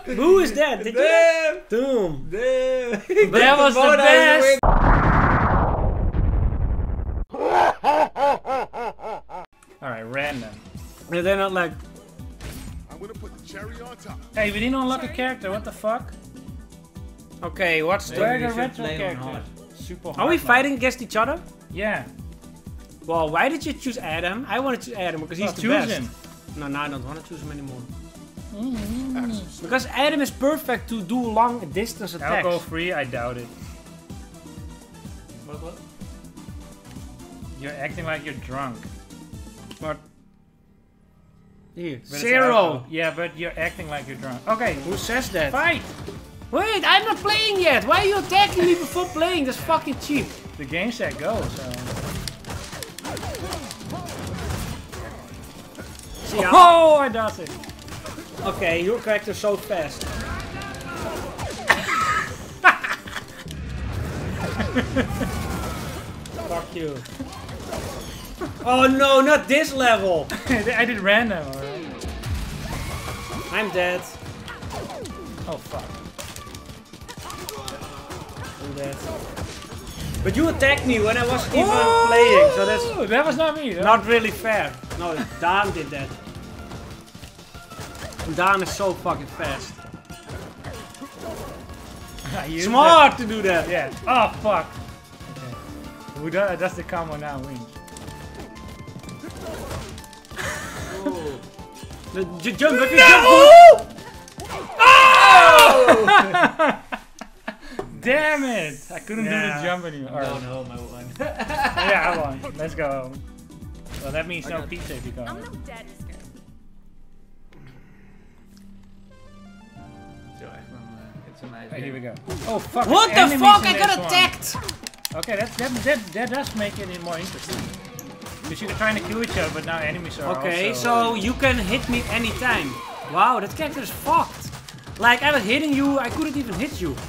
Who is that? Did you? Doom. Damn. That was the best. Alright, random. And they're not like. I'm gonna put the cherry on top. Hey, we didn't unlock a character, what the fuck? Okay, what's Where the. are the should retro play on characters? hard. Super hard. Are we mode. fighting against each other? Yeah. Well, why did you choose Adam? I wanted to choose Adam because he's Well, the choose best. him. No, I don't want to choose him anymore. Because Adam is perfect to do long distance attacks. Alcohol free? I doubt it. What? You're acting like you're drunk. But here, But it's zero. alcohol. Yeah, but you're acting like you're drunk. Okay, Who says that? fight! Wait, I'm not playing yet. Why are you attacking me before playing? That's fucking cheap. The game said go, so. See how? Oh, I does it. Okay, your character's so fast. Fuck you. Oh no, not this level. I did random, alright. I'm dead. Oh fuck. I'm dead. But you attacked me when I wasn't even playing, so that's Oh, that was not me. That not really fair. No, Dan did that. And Dan is so fucking fast. I used Smart to do that. that. Yeah. Oh fuck. Okay. Who does the combo now wins? Jump, if you jump. Damn it! I couldn't do Yeah. the jump anymore. No, no, my one. Yeah, I won. Let's go. Well, that means no pizza if you go. I'm not dead scared. So it's a nice Hey, here we game. go. Oh fuck! What the enemies fuck? in I got this one. attacked. Okay, that does make it more interesting. Because you're trying to kill each other, but now enemies are Okay, also... so you can hit me anytime. Wow, that character is fucked. Like, I was hitting you, I couldn't even hit you.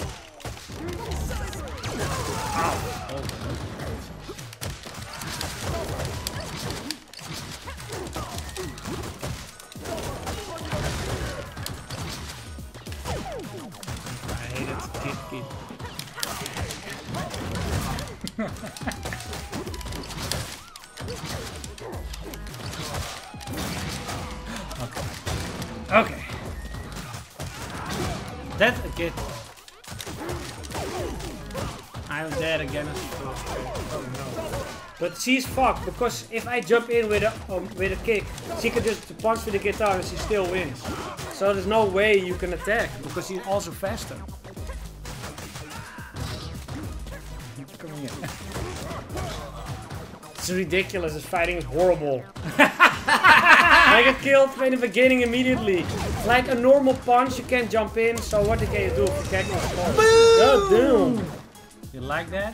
I hate it. Kid. Okay. That's a kid. I'm dead again. Oh no. But she's fucked because if I jump in with a kick, she can just punch with the guitar and she still wins. So there's no way you can attack because she's also faster. Come here. It's ridiculous. This fighting is horrible. I get killed in the beginning immediately. Like a normal punch, you can't jump in. So what can you do if the character is small? Oh, damn. You like that?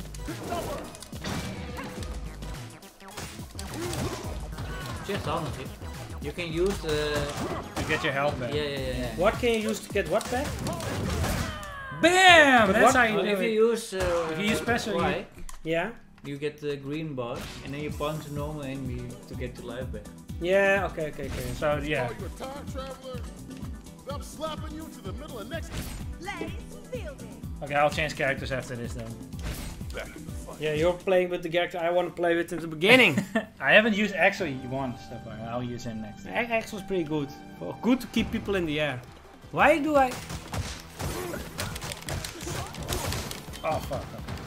Just honestly, you can use To get your health back. yeah. What can you use to get what back? BAM! But That's what- how you do If it. you use If you use special, you- Y, Yeah? you get the green bar, and then you punch a normal enemy to get your life back. Yeah, okay. So, yeah. Oh, you're a time traveler. I'm slapping you to the middle of next. Let's field it. Okay, I'll change characters after this then. Back in the fight. Yeah, you're playing with the character I want to play with in the beginning. I haven't used actually once so far. I'll use him next. X was pretty good. Well, good to keep people in the air. Why do I... Oh fuck.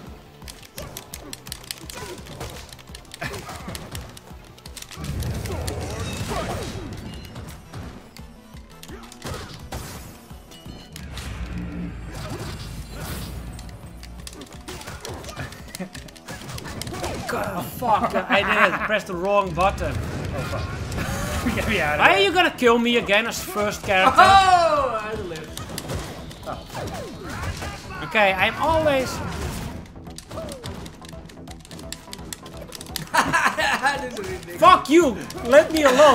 God, fuck, I did press the wrong button. Oh fuck. Get me out of Why are here. you gonna kill me again as first character? Oh, I live. Okay, I'm always... This is ridiculous. Fuck you! Let me alone!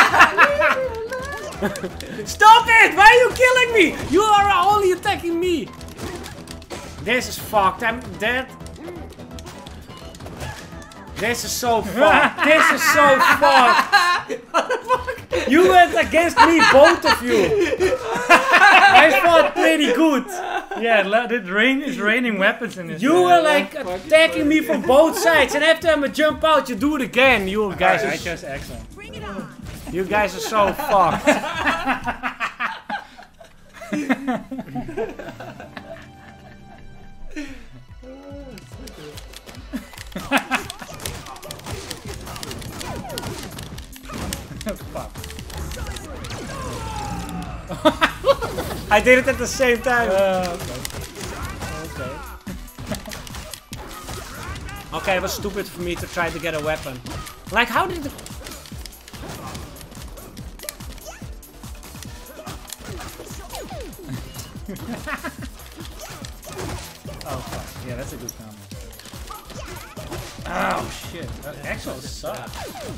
Stop it! Why are you killing me? You are only attacking me! This is fucked. I'm dead. This is so fucked. This is so fucked. You went against me, both of you. I fought pretty good. Yeah, it's raining weapons in this. You were like attacking me from both sides, and after I'm a jump out, you do it again. You guys, I are, chose excellent. Bring it on. you guys are so fucked. Fuck. I did it at the same time. Okay. Okay, it was stupid for me to try to get a weapon. Like, how did it... Oh fuck. Yeah, that's a good combo. Oh shit. Axel sucks.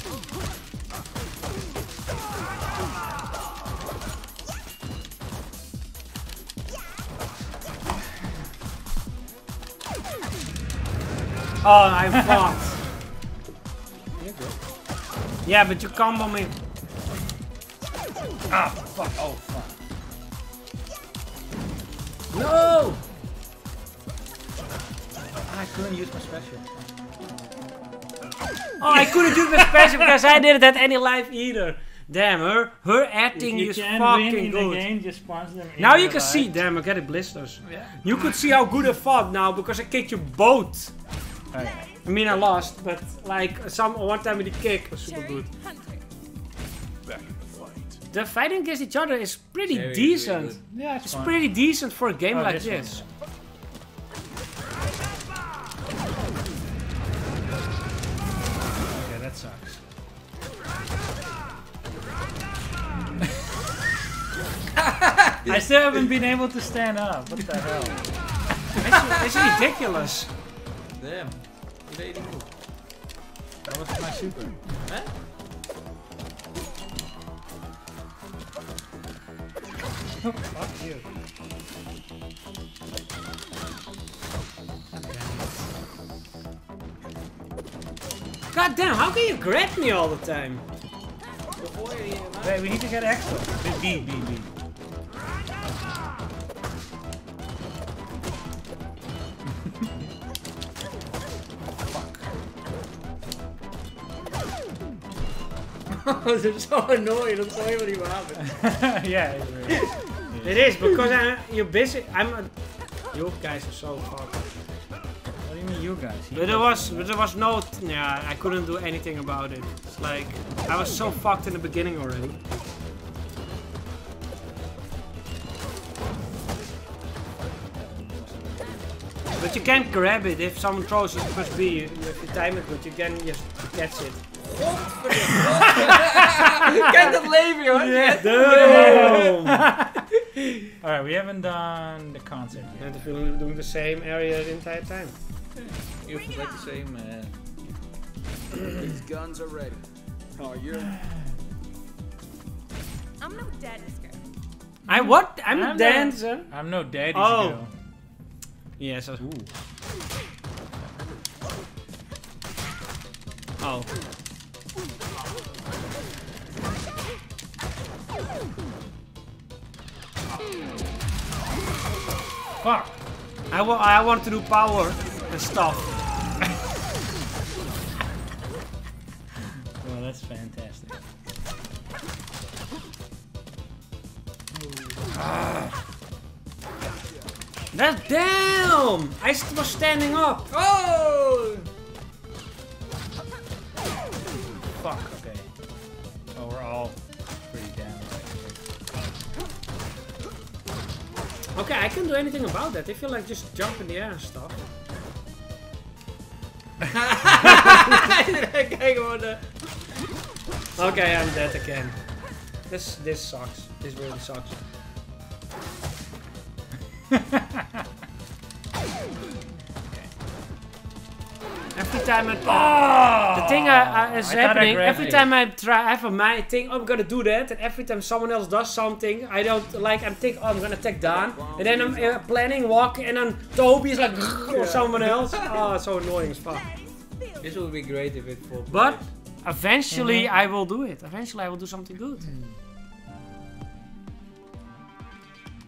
Oh, I'm fucked. Yeah, but you combo me. Ah, fuck. Oh, fuck. No! I couldn't use my special. Oh, I couldn't do the special because I didn't have any life either. Damn, her acting If you is can't fucking win in good. the game, just spawns them in Now you your can life. see, damn, I'm getting blisters. Yeah. You could see how good I fought now because I kicked you both. Okay. I mean, I lost, but like one time with the kick was super good. Hunter. Back in the fight. The fighting against each other is pretty Very, decent. very Yeah, It's fine. pretty decent for a game Oh, like this one, this. Okay, that sucks. I still haven't been able to stand up. What the hell? It's ridiculous. Damn. Hoe deed die move? That was my super. Huh? Fuck you. God damn, how can you grab me all the time? Wait, we need to get extra. B. They're so annoying. Dat is zo helemaal niet wapen. Yeah, it's really. It is because you're busy. You guys are so fucked. What do you mean, you guys? But there was no. Yeah, I couldn't do anything about it. It's like I was so fucked in the beginning already. But you can't grab it if someone throws it push B. If you time it good, you can just catch it. Kijk dat leven, joh. Damn! Alright, we haven't done the concert yet. And if you're doing the same area the entire time. You forgot the same. These guns are ready. Oh, you're. I'm no daddy's girl. I'm a I'm dancer. I'm no daddy's Oh. girl. Yes. Ooh. Oh. Fuck. I want to do power and stuff. Well, that's fantastic. That damn! I was standing up. Oh! Fuck, okay. Oh, we're all pretty down right Okay, I can do anything about that. If you like just jump in the air and stuff. Kijk gewoon de... Okay, I'm dead again. This sucks. This really sucks. Every time the thing is I thought I happening, grabbed every it. time I try, I have my thing, oh, I'm gonna do that, and every time someone else does something, I don't like, I'm thinking, oh, I'm gonna attack Dan, and then I'm planning, walking, and then Toby is like, or someone else. Oh, it's so annoying as fuck. This would be great if it for But eventually I will do it. Eventually I will do something good.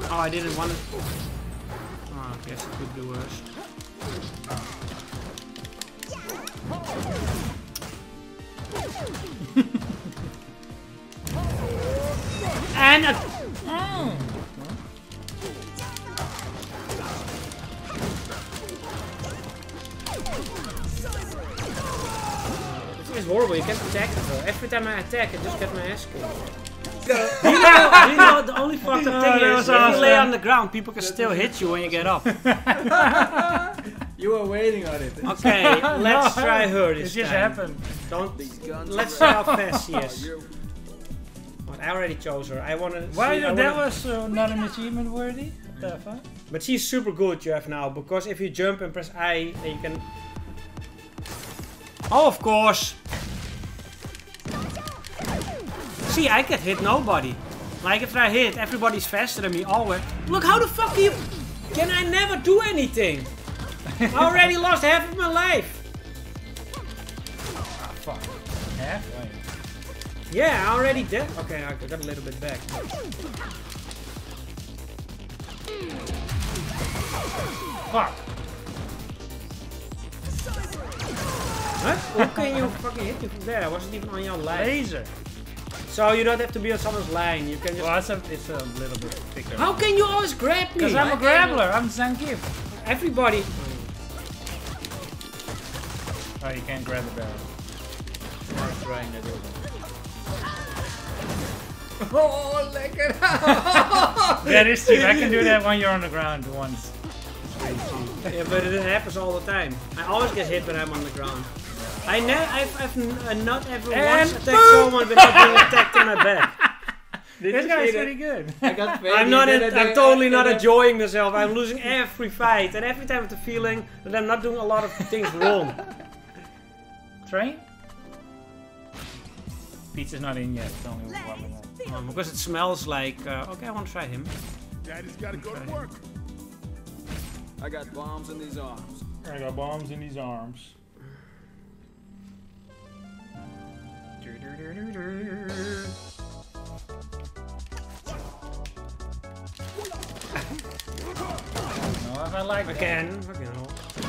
Oh, I didn't want it. Oh, I guess it could be worse. And a... It's horrible, you can't attack it though. Every time I attack, I just get my ass kicked. Do you know the only fucked up thing is, if you lay on the ground, people can still hit you when you get up. You were waiting on it. Okay, let's try her this It just time. happened. Don't. These guns Let's are see how ready. fast she Oh, is. you're What, I already chose her. I wanna. Why see, I that wanna- was not an achievement worthy? What the fuck? But she's super good, Jeff, now, because if you jump and press I, then you can. Oh, of course. See, I can hit nobody. Like if I hit, everybody's faster than me always. Look, how the fuck can I never do anything? I already lost half of my life. Fuck. Halfway. Yeah, I already did. Okay, I got a little bit back. Fuck. Huh? How can you fucking hit me from there? I wasn't even on your line. Laser. So you don't have to be on someone's line. You can just. Well, it's a little bit thicker. How can you always grab me? Because I'm a grappler. I'm Zangief. Everybody. Oh, you can't grab the barrel. I'm trying to do it. Oh, look at That is cheap. I can do that when you're on the ground once. It's really cheap. Yeah, but it happens all the time. I always get hit when I'm on the ground. I've not ever once attacked someone without being attacked in my back. This guy's pretty good. I got paid. I'm totally not enjoying myself. I'm losing every fight, and every time I have the feeling that I'm not doing a lot of things wrong. Train? Pizza's not in yet. It's only warming up. Because it smells like. Okay, I want to try him. Daddy's gotta go to work. I got bombs in these arms. I got bombs in these arms. No, if I like that. Again. Fucking hell.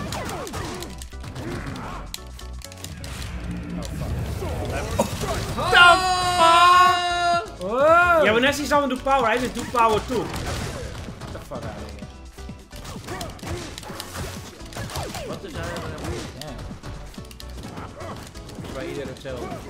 Whoa! Yeah, when I see someone do power, I just do power too. Get the fuck out of here. What is that? Yeah. Try either itself.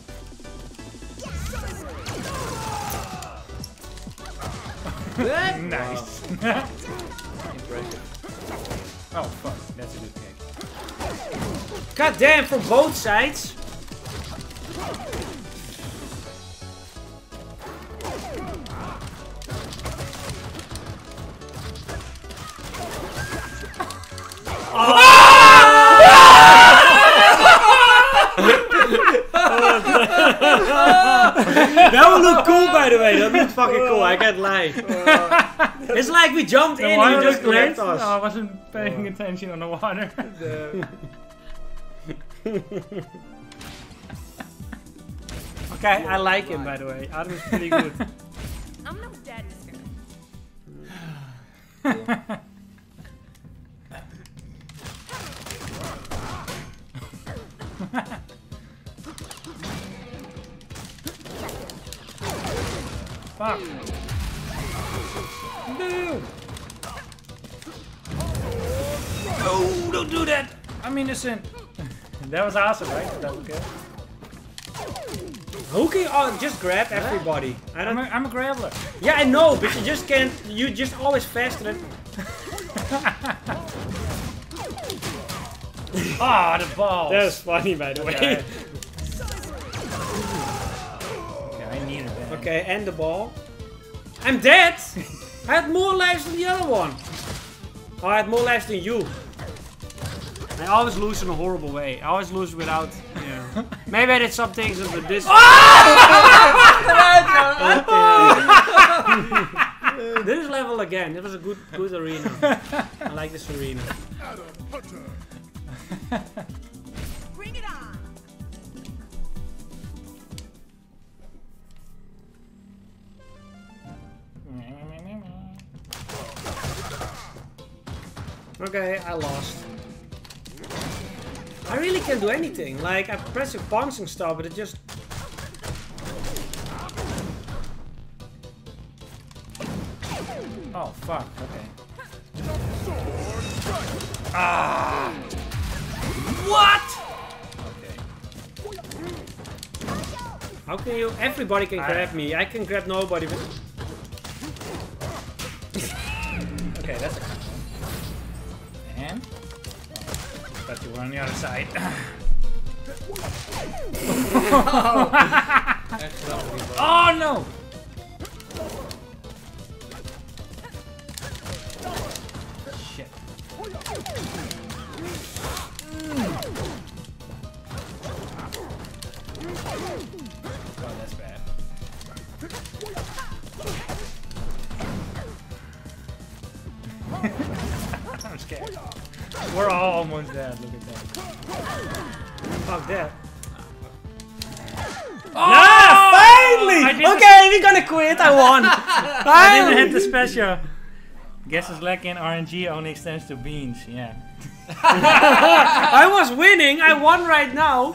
Nice. Impressive. Oh fuck, that's a good kick. God damn, from both sides. That would look cool, by the way. That looked fucking cool. I can't lie. It's like we jumped in and you just grabbed us. I wasn't paying attention on the water. Okay, I like him, by the way. Adam is pretty good. I'm no daddy's girl. Fuck. No! Oh, don't do that! I'm innocent. That was awesome, right? Double kill. Who can just grab everybody? I don't. I'm a grappler. Yeah, I know, but you just can't. You just always faster than. Ah, the balls. That was funny, by the way. Okay. Okay, I needed that. Okay, and the ball. I'm dead! I had more lives than the other one. Oh, I had more lives than you. I always lose in a horrible way. I always lose without. Yeah. Maybe I did some things with this. This level again. It was a good arena. I like this arena. Adam Hunter. Bring it on. Okay, I lost. I really can't do anything. Like, I press the punch and stuff, but it just... Oh, fuck. Okay. Ah! What? Okay. How can you... Everybody can grab me. I can grab nobody. But... Okay, that's a good one. And? But you were on the other side. Oh no! Shit. Oh, that's bad. I'm scared. We're all almost dead. Look at that. Fuck that. Oh! Ah, finally! Okay, we're gonna quit. I won. I didn't hit the special. Guess it's lacking RNG only extends to beans. Yeah. I was winning. I won right now.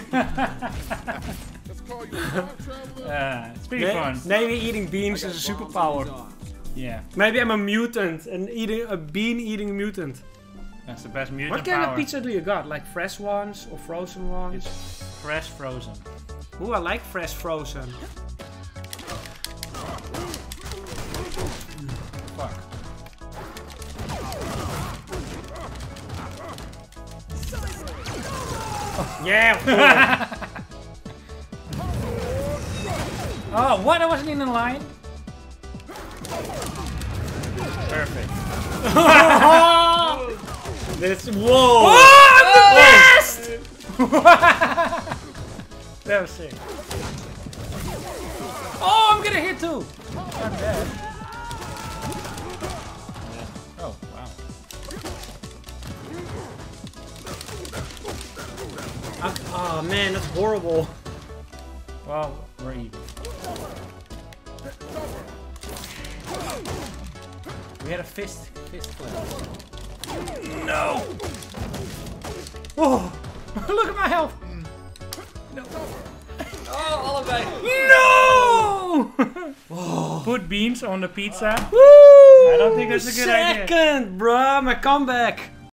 Let's call you a time traveler. It's pretty fun. Maybe eating beans is a superpower. Yeah. Maybe I'm a mutant and eating a bean-eating mutant. That's the best mutant What kind power. of pizza do you got? Like fresh ones or frozen ones? It's fresh frozen. Ooh, I like fresh frozen. Fuck. Yeah. Oh, what? I wasn't in the line? Perfect. This whoa. Oh, I'm the best! That was sick. Oh, I'm gonna hit too. Not bad. Oh, wow. Oh man, that's horrible. Well, we're even. We had a fist clap. No! Oh. Look at my health! No! Oh, allebei. No! Put beans on the pizza. Woo! I don't think that's a good idea. Second, bruh, my comeback.